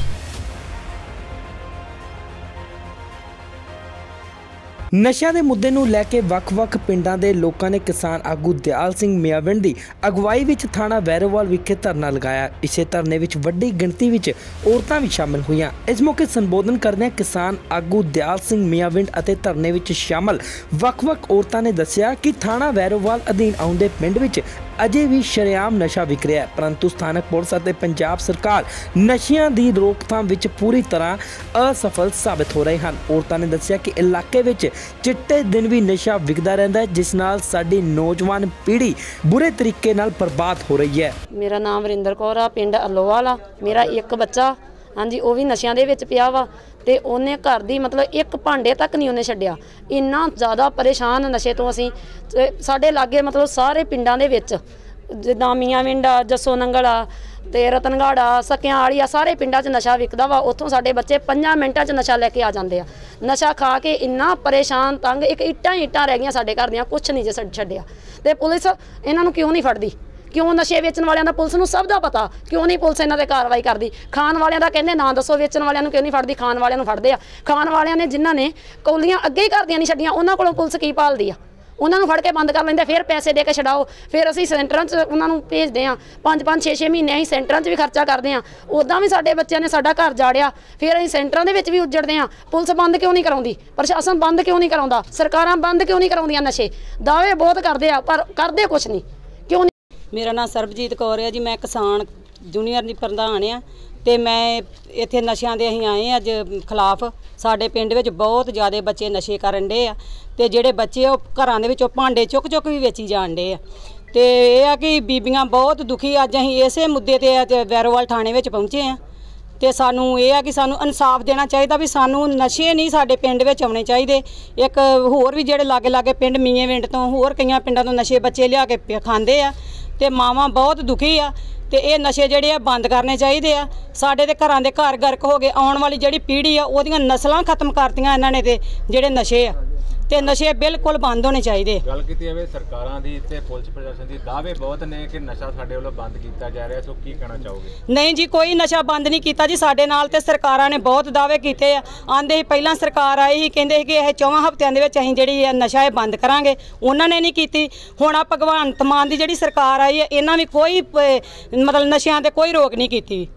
ਨਸ਼ਿਆਂ ਦੇ ਮੁੱਦੇ ਨੂੰ ਲੈ ਕੇ ਵੱਖ-ਵੱਖ ਪਿੰਡਾਂ ਦੇ ਲੋਕਾਂ ਨੇ ਕਿਸਾਨ ਆਗੂ ਦਿਆਲ ਸਿੰਘ ਮੀਆਂਵਿੰਡ ਦੀ ਅਗਵਾਈ ਵਿੱਚ ਥਾਣਾ ਵੈਰੋਵਾਲ ਵਿਖੇ ਧਰਨਾ ਲਗਾਇਆ। ਇਸੇ ਧਰਨੇ ਵਿੱਚ ਵੱਡੀ ਗਿਣਤੀ ਵਿੱਚ ਔਰਤਾਂ ਵੀ ਸ਼ਾਮਲ ਹੋਈਆਂ। ਇਸ ਮੌਕੇ ਸੰਬੋਧਨ ਕਰਦਿਆਂ ਕਿਸਾਨ ਆਗੂ ਦਿਆਲ ਸਿੰਘ ਮੀਆਂਵਿੰਡ ਅਤੇ ਧਰਨੇ ਵਿੱਚ ਸ਼ਾਮਲ ਵੱਖ-ਵੱਖ ਔਰਤਾਂ ਨੇ ਦੱਸਿਆ ਕਿ ਥਾਣਾ ਵੈਰੋਵਾਲ ਅਧੀਨ ਆਉਂਦੇ ਪਿੰਡ ਵਿੱਚ ਅਜੇ ਵੀ ਸ਼ਰੇਆਮ ਨਸ਼ਾ ਵਿਕ ਰਿਹਾ ਹੈ, ਪਰੰਤੂ ਸਥਾਨਕ ਪੁਲਿਸ ਅਤੇ ਪੰਜਾਬ ਸਰਕਾਰ ਨਸ਼ਿਆਂ ਦੀ ਰੋਕਥਾਮ ਵਿੱਚ ਪੂਰੀ ਤਰ੍ਹਾਂ ਅਸਫਲ ਸਾਬਿਤ ਹੋ ਰਹੇ ਹਨ। ਔਰਤਾਂ ਨੇ ਦੱਸਿਆ ਕਿ ਇਲਾਕੇ ਵਿੱਚ ਚਿੱਟੇ ਦਿਨ ਵੀ ਨਸ਼ਾ ਵਿਕਦਾ ਰਹਿੰਦਾ ਹੈ, ਜਿਸ ਨਾਲ ਸਾਡੀ ਨੌਜਵਾਨ ਪੀੜ੍ਹੀ ਬੁਰੇ ਤਰੀਕੇ ਨਾਲ ਬਰਬਾਦ ਹੋ ਰਹੀ ਹੈ। ਮੇਰਾ ਨਾਮ ਵਰਿੰਦਰ ਕੌਰ ਆ, ਪਿੰਡ ਅਲੋਵਾਲ ਆ। ਮੇਰਾ ਇੱਕ ਬੱਚਾ ਹਾਂਜੀ ਉਹ ਵੀ ਨਸ਼ਿਆਂ ਦੇ ਵਿੱਚ ਪਿਆ ਵਾ ਤੇ ਉਹਨੇ ਘਰ ਦੀ ਮਤਲਬ ਇੱਕ ਭਾਂਡੇ ਤੱਕ ਨਹੀਂ ਉਹਨੇ ਛੱਡਿਆ। ਇੰਨਾ ਜ਼ਿਆਦਾ ਪਰੇਸ਼ਾਨ ਨਸ਼ੇ ਤੋਂ ਅਸੀਂ। ਸਾਡੇ ਲਾਗੇ ਮਤਲਬ ਸਾਰੇ ਪਿੰਡਾਂ ਦੇ ਵਿੱਚ ਜਿੱਦਾਂ ਮੀਆਂਵਿੰਡ ਆ, ਜੱਸੋ ਨੰਗਲ ਆ ਤੇ ਰਤਨਗੜ੍ਹ ਆ, ਸਕਿਆਂ ਵਾਲੀ ਆ, ਸਾਰੇ ਪਿੰਡਾਂ 'ਚ ਨਸ਼ਾ ਵਿਕਦਾ ਵਾ। ਉੱਥੋਂ ਸਾਡੇ ਬੱਚੇ ਪੰਜਾਂ ਮਿੰਟਾਂ 'ਚ ਨਸ਼ਾ ਲੈ ਕੇ ਆ ਜਾਂਦੇ ਆ। ਨਸ਼ਾ ਖਾ ਕੇ ਇੰਨਾ ਪਰੇਸ਼ਾਨ ਤੰਗ, ਇੱਕ ਇੱਟਾਂ ਹੀ ਇੱਟਾਂ ਰਹਿ ਗਈਆਂ ਸਾਡੇ ਘਰ ਦੀਆਂ, ਕੁਛ ਨਹੀਂ ਜੇ ਛੱਡਿਆ। ਤੇ ਪੁਲਿਸ ਇਹਨਾਂ ਨੂੰ ਕਿਉਂ ਨਹੀਂ ਫੜਦੀ? ਕਿਉਂ ਨਸ਼ੇ ਵੇਚਣ ਵਾਲਿਆਂ ਦਾ ਪੁਲਿਸ ਨੂੰ ਸਭ ਦਾ ਪਤਾ, ਕਿਉਂ ਨਹੀਂ ਪੁਲਿਸ ਇਹਨਾਂ ਤੇ ਕਾਰਵਾਈ ਕਰਦੀ? ਖਾਣ ਵਾਲਿਆਂ ਦਾ ਕਹਿੰਦੇ ਨਾ ਦੱਸੋ, ਵੇਚਣ ਵਾਲਿਆਂ ਨੂੰ ਕਿਉਂ ਨਹੀਂ ਫੜਦੀ? ਖਾਣ ਵਾਲਿਆਂ ਨੂੰ ਫੜਦੇ ਆ। ਖਾਣ ਵਾਲਿਆਂ ਨੇ ਜਿਨ੍ਹਾਂ ਨੇ ਕੌਲੀਆਂ ਅੱਗੇ ਹੀ ਘਰ ਦੀਆਂ ਨਹੀਂ ਛੱਡੀਆਂ, ਉਹਨਾਂ ਕੋਲੋਂ ਪੁਲਿਸ ਕੀ ਭਾਲਦੀ ਆ? ਉਹਨਾਂ ਨੂੰ ਫੜ ਕੇ ਬੰਦ ਕਰ ਲੈਂਦੇ, ਫਿਰ ਪੈਸੇ ਦੇ ਕੇ ਛਡਾਓ। ਫਿਰ ਅਸੀਂ ਸੈਂਟਰਾਂ 'ਚ ਉਹਨਾਂ ਨੂੰ ਭੇਜਦੇ ਹਾਂ, ਪੰਜ ਪੰਜ ਛੇ ਛੇ ਮਹੀਨੇ ਅਸੀਂ ਸੈਂਟਰਾਂ 'ਚ ਵੀ ਖਰਚਾ ਕਰਦੇ ਹਾਂ। ਉੱਦਾਂ ਵੀ ਸਾਡੇ ਬੱਚਿਆਂ ਨੇ ਸਾਡਾ ਘਰ ਜਾੜਿਆ, ਫਿਰ ਅਸੀਂ ਸੈਂਟਰਾਂ ਦੇ ਵਿੱਚ ਵੀ ਉੱਜੜਦੇ ਹਾਂ। ਪੁਲਿਸ ਬੰਦ ਕਿਉਂ ਨਹੀਂ ਕਰਾਉਂਦੀ, ਪ੍ਰਸ਼ਾਸਨ ਬੰਦ ਕਿਉਂ ਨਹੀਂ ਕਰਾਉਂਦਾ, ਸਰਕਾਰਾਂ ਬੰਦ ਕਿਉਂ ਨਹੀਂ ਕਰਾਉਂਦੀਆਂ ਨਸ਼ੇ? ਦਾਅਵੇ ਬਹੁਤ ਕਰਦੇ ਆ ਪਰ ਕਰਦੇ ਕੁਛ ਨਹੀਂ। ਕਿਉਂ ਨਹੀਂ? ਮੇਰਾ ਨਾਮ ਸਰਬਜੀਤ ਕੌਰ ਹੈ ਜੀ, ਮੈਂ ਕਿਸਾਨ ਜੂਨੀਅਰ ਦੀ ਪ੍ਰਧਾਨ ਆ ਤੇ ਮੈਂ ਇੱਥੇ ਨਸ਼ਿਆਂ ਦੇ ਅਸੀਂ ਆਏ ਅੱਜ ਖਿਲਾਫ। ਸਾਡੇ ਪਿੰਡ ਵਿੱਚ ਬਹੁਤ ਜ਼ਿਆਦਾ ਬੱਚੇ ਨਸ਼ੇ ਕਰਨ ਡੇ ਆ ਤੇ ਜਿਹੜੇ ਬੱਚੇ ਉਹ ਘਰਾਂ ਦੇ ਵਿੱਚੋਂ ਭਾਂਡੇ ਚੁੱਕ ਚੁੱਕ ਵੀ ਵੇਚੀ ਜਾਣ ਡੇ ਆ। ਤੇ ਇਹ ਆ ਕਿ ਬੀਬੀਆਂ ਬਹੁਤ ਦੁਖੀ। ਅੱਜ ਅਸੀਂ ਇਸੇ ਮੁੱਦੇ ਤੇ ਵੈਰੋਵਾਲ ਥਾਣੇ ਵਿੱਚ ਪਹੁੰਚੇ ਆ ਤੇ ਸਾਨੂੰ ਇਹ ਆ ਕਿ ਸਾਨੂੰ ਇਨਸਾਫ ਦੇਣਾ ਚਾਹੀਦਾ ਵੀ ਸਾਨੂੰ ਨਸ਼ੇ ਨਹੀਂ ਸਾਡੇ ਪਿੰਡ ਵਿੱਚ ਆਉਣੇ ਚਾਹੀਦੇ। ਇੱਕ ਹੋਰ ਵੀ ਜਿਹੜੇ ਲਾਗੇ ਲਾਗੇ ਪਿੰਡ ਮੀਆਂਵਿੰਡ ਤੋਂ ਹੋਰ ਕਈਆਂ ਪਿੰਡਾਂ ਤੋਂ ਨਸ਼ੇ ਬੱਚੇ ਲਿਆ ਕੇ ਖਾਂਦੇ ਆ ਤੇ ਮਾਵਾਂ ਬਹੁਤ ਦੁਖੀ ਆ ਤੇ ਇਹ ਨਸ਼ੇ ਜਿਹੜੇ ਆ ਬੰਦ ਕਰਨੇ ਚਾਹੀਦੇ ਆ। ਸਾਡੇ ਦੇ ਘਰਾਂ ਦੇ ਘਰ ਗਰਕ ਹੋ ਗਏ। ਆਉਣ ਵਾਲੀ ਜਿਹੜੀ ਪੀੜ੍ਹੀ ਆ ਉਹਦੀਆਂ ਨਸਲਾਂ ਖਤਮ ਕਰਤੀਆਂ ਇਹਨਾਂ ਨੇ ਤੇ ਜਿਹੜੇ ਨਸ਼ੇ ਆ ਤੇ ਨਸ਼ੇ ਬਿਲਕੁਲ ਬੰਦ ਹੋਣੇ ਚਾਹੀਦੇ। ਗੱਲ ਕੀਤੀ ਜਾਵੇ ਸਰਕਾਰਾਂ ਦੀ ਤੇ ਪੁਲਿਸ ਪ੍ਰਸ਼ਾਸਨ ਦੀ, ਦਾਅਵੇ ਬਹੁਤ ਨੇ ਕਿ ਨਸ਼ਾ ਸਾਡੇ ਵੱਲੋਂ ਬੰਦ ਕੀਤਾ ਜਾ ਰਿਹਾ, ਸੋ ਕੀ ਕਹਿਣਾ ਚਾਹੋਗੇ? ਨਹੀਂ ਜੀ, ਕੋਈ ਨਸ਼ਾ ਬੰਦ ਨਹੀਂ ਕੀਤਾ ਜੀ। ਸਾਡੇ ਨਾਲ ਤੇ ਸਰਕਾਰਾਂ ਨੇ ਬਹੁਤ ਦਾਅਵੇ ਕੀਤੇ ਆ। ਆਂਦੇ ਸੀ ਪਹਿਲਾਂ ਸਰਕਾਰ ਆਈ ਸੀ, ਕਹਿੰਦੇ ਸੀ ਕਿ ਇਹ ਚੌਵਾਂ ਹਫ਼ਤਿਆਂ ਦੇ ਵਿੱਚ ਅਸੀਂ ਜਿਹੜੀ ਨਸ਼ਾ ਇਹ ਬੰਦ ਕਰਾਂਗੇ, ਉਹਨਾਂ ਨੇ ਨਹੀਂ ਕੀਤੀ। ਹੁਣ ਆ ਭਗਵੰਤ ਮਾਨ ਦੀ ਜਿਹੜੀ ਸਰਕਾਰ ਆਈ ਹੈ, ਇਹਨਾਂ ਵੀ ਕੋਈ ਮਤਲਬ ਨਸ਼ਿਆਂ ਤੇ ਕੋਈ ਰੋਕ ਨਹੀਂ ਕੀਤੀ।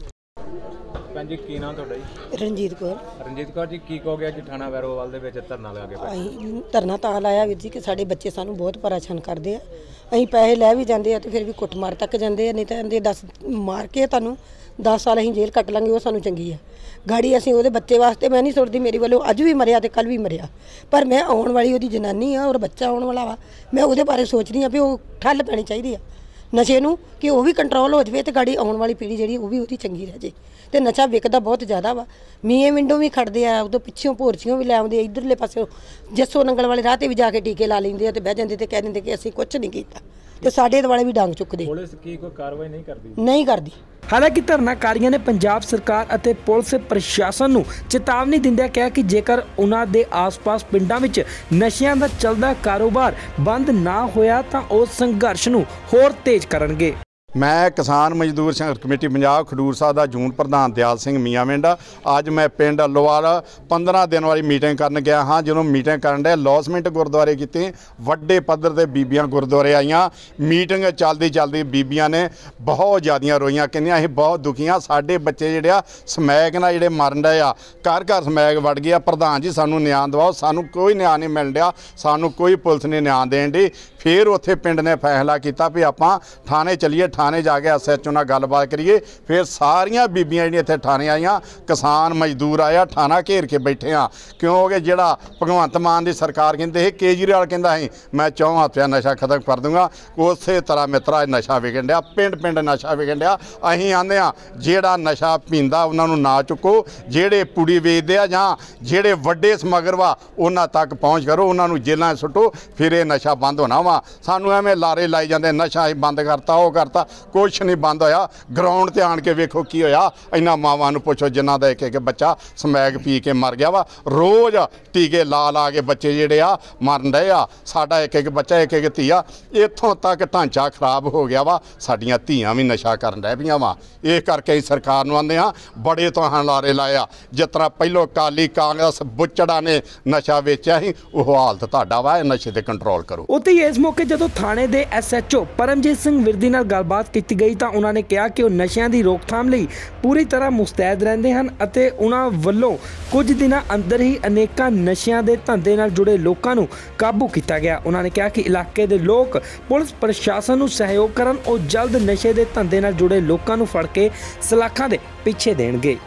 ਭੈਣ ਜੀ ਕੀ ਨਾਮ ਤੁਹਾਡਾ ਜੀ? ਰਣਜੀਤ ਕੌਰ। ਰਣਜੀਤ ਕੌਰ ਜੀ, ਕੀ ਕਹੋਗੇ ਅੱਜ ਥਾਣਾ ਵੈਰੋਵਾਲ ਦੇ ਵਿੱਚ ਧਰਨਾ ਲਗਾ ਕੇ? ਅਸੀਂ ਧਰਨਾ ਤਾਂ ਲਾਇਆ ਵੀਰ ਜੀ ਕਿ ਸਾਡੇ ਬੱਚੇ ਸਾਨੂੰ ਬਹੁਤ ਪਰੇਸ਼ਾਨ ਕਰਦੇ ਆ। ਅਸੀਂ ਪੈਸੇ ਲੈ ਵੀ ਜਾਂਦੇ ਆ ਤੇ ਫਿਰ ਵੀ ਕੁੱਟਮਾਰ ਤੱਕ ਜਾਂਦੇ ਆ, ਨਹੀਂ ਤਾਂ ਕਹਿੰਦੇ ਦਸ ਮਾਰ ਕੇ ਤੁਹਾਨੂੰ ਦਸ ਸਾਲ ਅਸੀਂ ਜੇਲ੍ਹ ਕੱਟ ਲਾਂਗੇ, ਉਹ ਸਾਨੂੰ ਚੰਗੀ ਆ। ਗਾੜੀ ਅਸੀਂ ਉਹਦੇ ਬੱਚੇ ਵਾਸਤੇ ਮੈਂ ਨਹੀਂ ਸੁਣਦੀ, ਮੇਰੀ ਵੱਲੋਂ ਅੱਜ ਵੀ ਮਰਿਆ ਤੇ ਕੱਲ ਵੀ ਮਰਿਆ। ਪਰ ਮੈਂ ਆਉਣ ਵਾਲੀ ਉਹਦੀ ਜਨਾਨੀ ਆ ਔਰ ਬੱਚਾ ਆਉਣ ਵਾਲਾ ਵਾ, ਮੈਂ ਉਹਦੇ ਬਾਰੇ ਸੋਚ ਰਹੀ ਹਾਂ ਵੀ ਉਹ ਠੱਲ ਪੈਣੀ ਚਾਹੀਦੀ ਆ ਨਸ਼ੇ ਨੂੰ, ਕਿ ਉਹ ਵੀ ਕੰਟਰੋਲ ਹੋ ਜਾਵੇ ਤੇ ਗਾੜੀ ਆਉਣ ਵਾਲੀ ਪੀੜ੍ਹੀ ਜਿਹੜੀ ਉਹ ਵੀ ਉਹਦੀ ਚੰਗੀ ਰਹਿ ਜੇ। ਤੇ ਨਸ਼ਾ ਵਿਕਦਾ ਬਹੁਤ ਜ਼ਿਆਦਾ ਵਾ। ਮੀਏ ਵਿੰਡੋਂ ਵੀ ਖੜਦੇ ਆ, ਉਦੋਂ ਪਿੱਛੋਂ ਭੋਰਚੀਆਂ ਵੀ ਲੈ ਆਉਂਦੇ ਆ, ਇੱਧਰਲੇ ਪਾਸੇ ਜੱਸੋ ਨੰਗਲ ਵਾਲੇ ਰਾਹ ਤੇ ਵੀ ਜਾ ਕੇ ਟੀਕੇ ਲਾ ਲੈਂਦੇ ਆ ਤੇ ਬਹਿ ਜਾਂਦੇ ਤੇ ਕਹਿ ਦਿੰਦੇ ਕਿ ਅਸੀਂ ਕੁਛ ਨਹੀਂ ਕੀਤਾ ਤੇ ਸਾਡੇ ਦੁਆਲੇ ਵੀ ਡਾਂਗ ਚੁੱਕਦੇ। ਪੁਲਿਸ ਕੀ ਕੋਈ ਕਾਰਵਾਈ ਨਹੀਂ ਕਰਦੀ? ਨਹੀਂ ਕਰਦੀ। ਹਾਲਾਂਕਿ ਧਰਨਾਕਾਰੀਆਂ ਨੇ ਪੰਜਾਬ ਸਰਕਾਰ ਅਤੇ ਪੁਲਿਸ ਪ੍ਰਸ਼ਾਸਨ ਨੂੰ ਚੇਤਾਵਨੀ ਦਿੰਦਿਆਂ ਕਿਹਾ ਕਿ ਜੇਕਰ ਉਹਨਾਂ ਦੇ ਆਸ-ਪਾਸ ਪਿੰਡਾਂ ਵਿੱਚ ਨਸ਼ਿਆਂ ਦਾ ਚੱਲਦਾ ਕਾਰੋਬਾਰ ਬੰਦ ਨਾ ਹੋਇਆ ਤਾਂ ਉਹ ਸੰਘਰਸ਼ ਨੂੰ ਹੋਰ ਤੇਜ਼ ਕਰਨਗੇ। मैं किसान मजदूर संघर्ष कमेटी पंजाब खडूर साहब का जून प्रधान दयाल सिंह मियांविंड। अज मैं पिंड अलोवाल पंद्रह दिन वाली मीटिंग करन गया हाँ। जो मीटिंग करन डे लॉसमेंट गुरुद्वारे की वड्डे पद्धर ते बीबियां गुरुद्वारे आईयां। मीटिंग चलदी चलदी बीबियां ने बहुत ज़्यादा रोईयां, कहंदियां असीं बहुत दुखी हाँ, साडे बच्चे जिहड़े आ समैक नाल जिहड़े मरन डे आ, घर घर समैक वड़ गया। प्रधान जी सानूं न्याय दिवाओ, सानूं कोई न्याय नहीं मिल रहा, सानूं कोई पुलिस नहीं न्याय देण दी। फिर उत्थे पिंड ने फैसला किया भी आपां थाने चलीए, थाने जाके एस एच ओ नाल गलबात करिए। फिर सारियां बीबियां जिहड़ियां इत्थे थाने आईयां, किसान मजदूर आया, थाना घेर के बैठे हाँ। क्योंकि जिहड़ा भगवंत मान की सरकार कहते है, केजरीवाल कहता है मैं चौं हफ्तिਆਂ नशा खत्म कर दूंगा, उस तरह मित्रा नशा विकन डया, पिंड पिंड नशा विकन डया। असीं आंदे आ जिहड़ा नशा पींदा उन्होंने ना चुको, जिहड़े पुड़ी वेचदे आ जां जिहड़े वड्डे समगर वा उन्हां तक पहुँच करो, उन्होंने जेलां सुट्टो, फिर ये नशा बंद होना वा। सानू एवें लारे लाई जाते नशा ही बंद करता वो करता, कुछ नहीं बंद होया। ग्राउंड ते आण के वेखो की होया, इन्हां मावां नूं पुछो जिन्हां दा एक एक बच्चा समैक पी के मर गया वा। रोज़ टीके ला ला के बच्चे जिहड़े आ मरन डए आ। साडा एक एक बच्चा एक एक धीआ, इत्थों तक ढांचा खराब हो गया वा, साडियां धीआं भी नशा करन डै पईआं वा। इस करके सरकार नूं आंदे आ बड़े तुहां लारे लाया, जिस तरह पहलों अकाली कांग्रेस बुचड़ा ने नशा वेचिया ਸੀ, ਉਹ ਹਾਲਤ ਤੁਹਾਡਾ ਵਾ। नशे ते कंट्रोल करो। ਉੱਥੇ ਇਸ ਮੌਕੇ ਜਦੋਂ ਥਾਣੇ ਦੇ S H O Paramjit Singh Virdi ਨਾਲ ਗੱਲਬਾਤ ਕੀਤੀ ਗਈ ਤਾਂ ਉਹਨਾਂ ਨੇ ਕਿਹਾ ਕਿ ਉਹ ਨਸ਼ਿਆਂ ਦੀ ਰੋਕਥਾਮ ਲਈ ਪੂਰੀ ਤਰ੍ਹਾਂ ਮੁਸਤੈਦ ਰਹਿੰਦੇ ਹਨ ਅਤੇ ਉਹਨਾਂ ਵੱਲੋਂ ਕੁਝ ਦਿਨਾਂ ਅੰਦਰ ਹੀ ਅਨੇਕਾਂ ਨਸ਼ਿਆਂ ਦੇ ਧੰਦੇ ਨਾਲ ਜੁੜੇ ਲੋਕਾਂ ਨੂੰ ਕਾਬੂ ਕੀਤਾ ਗਿਆ। ਉਹਨਾਂ ਨੇ ਕਿਹਾ ਕਿ ਇਲਾਕੇ ਦੇ ਲੋਕ ਪੁਲਿਸ ਪ੍ਰਸ਼ਾਸਨ ਨੂੰ ਸਹਿਯੋਗ ਕਰਨ, ਉਹ ਜਲਦ ਨਸ਼ੇ ਦੇ ਧੰਦੇ ਨਾਲ ਜੁੜੇ ਲੋਕਾਂ ਨੂੰ ਫੜ ਕੇ ਸਲਾਖਾਂ ਦੇ ਪਿੱਛੇ ਦੇਣਗੇ।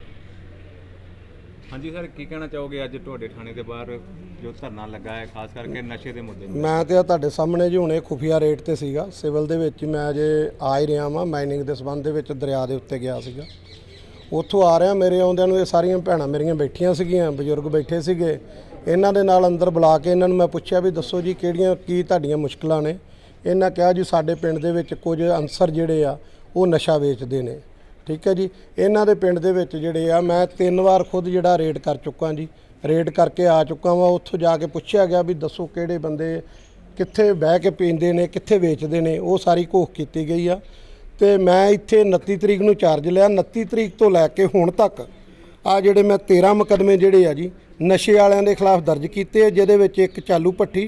हाँ जी सर, की कहना चाहोगे अज तुहाडे थाने के बाहर जो धरना लगा है खास करके नशे के मुद्दे? मैं तो तुहाडे सामने जी हुणे खुफिया रेट ते सीगा सिविल दे विच, मैं अजे आ ही रहा वां माइनिंग के संबंध दे विच दरिया दे उत्ते गया सीगा। उत्थों आ रहा मेरे आउंदिਆਂ ਨੂੰ ਇਹ ਸਾਰੀਆਂ ਭੈਣਾਂ ਮੇਰੀਆਂ ਬੈਠੀਆਂ ਸੀਗੀਆਂ, ਬਜ਼ੁਰਗ ਬੈਠੇ ਸੀਗੇ। ਇਹਨਾਂ ਦੇ ਨਾਲ ਅੰਦਰ ਬੁਲਾ ਕੇ ਇਹਨਾਂ ਨੂੰ ਮੈਂ ਪੁੱਛਿਆ ਵੀ ਦੱਸੋ ਜੀ ਕਿਹੜੀਆਂ ਕੀ ਤੁਹਾਡੀਆਂ ਮੁਸ਼ਕਲਾਂ ਨੇ। ਇਹਨਾਂ ਕਿਹਾ ਜੀ ਸਾਡੇ ਪਿੰਡ ਦੇ ਵਿੱਚ ਕੁਝ ਅਨਸਰ ਜਿਹੜੇ ਆ ਉਹ ਨਸ਼ਾ ਵੇਚਦੇ ਨੇ। ठीक है जी, इन्हां दे पिंड दे विच जिहड़े आ मैं तीन वार खुद जिहड़ा रेड कर चुका जी, रेड करके आ चुका वा। उत्थों जाके पुछया गया भी दसो किहड़े बंदे कित्थे बह के पींदे ने, कित्थे वेचदे ने, वो सारी घोख कीती गई आ। ते मैं इत्थे उनतीस तरीक नूं चार्ज लिया। उनतीस तरीक तो लैके हुण तक आ जिहड़े मैं तेरह मुकदमे जिहड़े आ जी नशे वालियां दे खिलाफ दर्ज कीते, जिहदे विच एक चालू भट्ठी,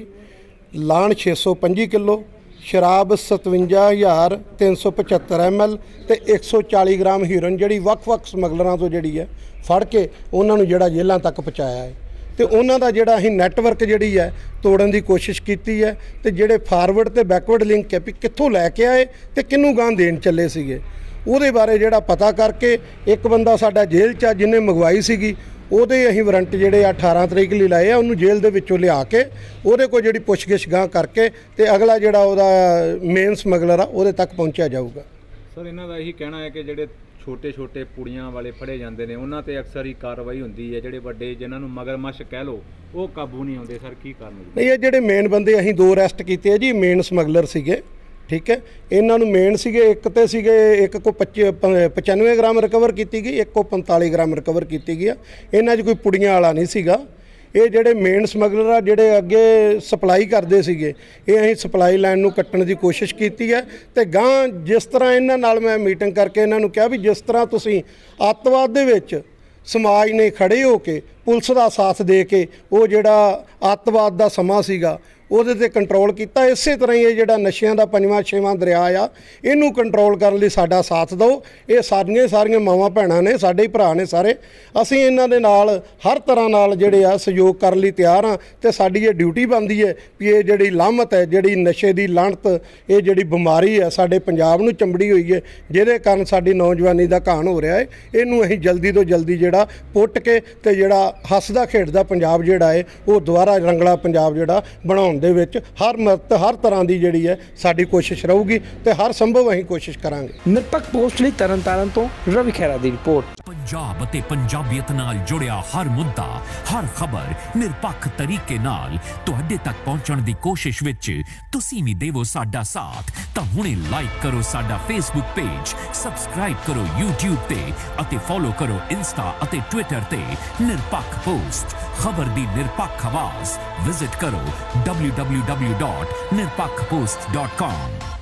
लाण छे सौ पंजी किलो, शराब सतवंजा हज़ार तीन सौ पचहत्तर एम एल तो एक सौ चाली ग्राम हीरोइन जी वक् वक् समगलरां तो जी है फड़ के उन्होंने जोड़ा जेलों तक पहुँचाया है। तो उन्होंने जोड़ा अं नैटवर्क जी है तोड़न की कोशिश की है। तो जोड़े फारवर्ड तो बैकवर्ड लिंक है भी कितों लैके आए तो किनू गां देन चले सीगे, उहदे बारे जोड़ा पता करके एक बंदा साडा जेल च जिन्हें मंगवाई सीगी ਉਹਦੇ ਅਸੀਂ ਵਾਰੰਟ ਜਿਹੜੇ अठारह ਤਰੀਕ ਲਈ ਲਾਏ ਆ, ਉਹਨੂੰ ਜੇਲ੍ਹ ਦੇ ਵਿੱਚੋਂ ਲਿਆ ਕੇ ਉਹਦੇ ਕੋਲ ਜਿਹੜੀ ਪੁੱਛਗਿੱਛ ਗਾਂ ਕਰਕੇ ਤੇ ਅਗਲਾ ਜਿਹੜਾ ਉਹਦਾ ਮੇਨ ਸਮਗਲਰ ਆ ਉਹਦੇ ਤੱਕ ਪਹੁੰਚਿਆ ਜਾਊਗਾ। ਸਰ ਇਹਨਾਂ ਦਾ ਇਹੀ ਕਹਿਣਾ ਹੈ ਕਿ ਜਿਹੜੇ ਛੋਟੇ ਛੋਟੇ ਪੁੜੀਆਂ ਵਾਲੇ ਫੜੇ ਜਾਂਦੇ ਨੇ ਉਹਨਾਂ ਤੇ ਅਕਸਰ ਹੀ ਕਾਰਵਾਈ ਹੁੰਦੀ ਹੈ, ਜਿਹੜੇ ਵੱਡੇ ਜਿਨ੍ਹਾਂ ਨੂੰ ਮਗਰਮੱਛ ਕਹਿ ਲਓ ਉਹ ਕਾਬੂ ਨਹੀਂ ਆਉਂਦੇ। ਸਰ ਕੀ ਕਾਰਨ? ਨਹੀਂ, ਇਹ ਜਿਹੜੇ ਮੇਨ ਬੰਦੇ ਅਸੀਂ ਦੋ ਅਰੈਸਟ ਕੀਤੇ ਆ ਜੀ, ਮੇਨ ਸਮਗਲਰ ਸੀਗੇ। ठीक है, इन्हों मेन सीगे एक तो सीगे एक को पच्ची पचानवे ग्राम रिकवर की गई, एक को पैंताली ग्राम रिकवर की गई। इन्हों कोई पुड़ियां वाला नहीं सीगा। ये जोड़े मेन समगलर आ जोड़े अगे सप्लाई करते सीगे, ये असीं सप्लाई लाइन नूं कट्टण की कोशिश की है। तो गां जिस तरह इन्हां नाल मैं मीटिंग करके इन्हां नूं कहा भी जिस तरह तुसीं अतवाद दे विच समाज ने खड़े हो के पुलिस का साथ दे के वो जोड़ा अतवाद का समा सीगा ਉਹਦੇ ਤੇ ਕੰਟਰੋਲ ਕੀਤਾ, ਇਸੇ ਤਰ੍ਹਾਂ ਹੀ ਇਹ ਜਿਹੜਾ ਨਸ਼ਿਆਂ ਦਾ ਪੰਜਵਾਂ ਛੇਵਾਂ ਦਰਿਆ ਆ ਇਹਨੂੰ ਕੰਟਰੋਲ ਕਰਨ ਲਈ ਸਾਡਾ ਸਾਥ ਦਿਓ। ਇਹ ਸਾਰੀਆਂ ਸਾਰੀਆਂ ਮਾਵਾਂ ਭੈਣਾਂ ਨੇ, ਸਾਡੇ ਹੀ ਭਰਾ ਨੇ ਸਾਰੇ, ਅਸੀਂ ਇਹਨਾਂ ਦੇ ਨਾਲ ਹਰ ਤਰ੍ਹਾਂ ਨਾਲ ਜਿਹੜੇ ਆ ਸਹਿਯੋਗ ਕਰਨ ਲਈ ਤਿਆਰ ਹਾਂ। ਤੇ ਸਾਡੀ ਇਹ ਡਿਊਟੀ ਬਣਦੀ ਹੈ ਵੀ ਇਹ ਜਿਹੜੀ ਲਾਹਮਤ ਹੈ, ਜਿਹੜੀ ਨਸ਼ੇ ਦੀ ਲਾਹਨਤ, ਇਹ ਜਿਹੜੀ ਬਿਮਾਰੀ ਹੈ ਸਾਡੇ ਪੰਜਾਬ ਨੂੰ ਚੰਬੜੀ ਹੋਈ ਹੈ, ਜਿਹਦੇ ਕਾਰਨ ਸਾਡੀ ਨੌਜਵਾਨੀ ਦਾ ਘਾਣ ਹੋ ਰਿਹਾ ਹੈ, ਇਹਨੂੰ ਅਸੀਂ ਜਲਦੀ ਤੋਂ ਜਲਦੀ ਜਿਹੜਾ ਪੁੱਟ ਕੇ ਤੇ ਜਿਹੜਾ ਹੱਸਦਾ ਖੇਡਦਾ ਪੰਜਾਬ ਜਿਹੜਾ ਹੈ ਉਹ ਦੁਬਾਰਾ ਰੰਗਲਾ ਪੰਜਾਬ ਜਿਹੜਾ ਬਣਾਉਣ ਦੇ ਵਿੱਚ ਹਰ ਮਤ ਹਰ ਤਰ੍ਹਾਂ ਦੀ ਜਿਹੜੀ ਹੈ ਸਾਡੀ ਕੋਸ਼ਿਸ਼ ਰਹੂਗੀ ਤੇ ਹਰ ਸੰਭਵ ਅਸੀਂ ਕੋਸ਼ਿਸ਼ ਕਰਾਂਗੇ। ਨਿਰਪੱਖ ਪੋਸਟ ਲਈ ਤਰਨਤਾਰਨ ਤੋਂ ਰਵੀ ਖਹਿਰਾ ਦੀ ਰਿਪੋਰਟ। ਪੰਜਾਬ ਅਤੇ ਪੰਜਾਬੀਅਤ ਨਾਲ ਜੁੜਿਆ ਹਰ ਮੁੱਦਾ, ਹਰ ਖਬਰ ਨਿਰਪੱਖ ਤਰੀਕੇ ਨਾਲ ਤੁਹਾਡੇ ਤੱਕ ਪਹੁੰਚਣ ਦੀ ਕੋਸ਼ਿਸ਼ ਵਿੱਚ ਤੁਸੀਂ ਵੀ ਦੇਵੋ ਸਾਡਾ ਸਾਥ। ਤਾਂ ਹੁਣੇ ਲਾਈਕ ਕਰੋ ਸਾਡਾ ਫੇਸਬੁੱਕ ਪੇਜ, ਸਬਸਕ੍ਰਾਈਬ ਕਰੋ YouTube ਤੇ ਅਤੇ ਫੋਲੋ ਕਰੋ ਇੰਸਟਾ ਅਤੇ ਟਵਿੱਟਰ ਤੇ ਨਿਰਪੱਖ ਪੋਸਟ, ਖਬਰ ਦੀ ਨਿਰਪੱਖ ਆਵਾਜ਼। ਵਿਜ਼ਿਟ ਕਰੋ w w w dot nirpakhpost dot com।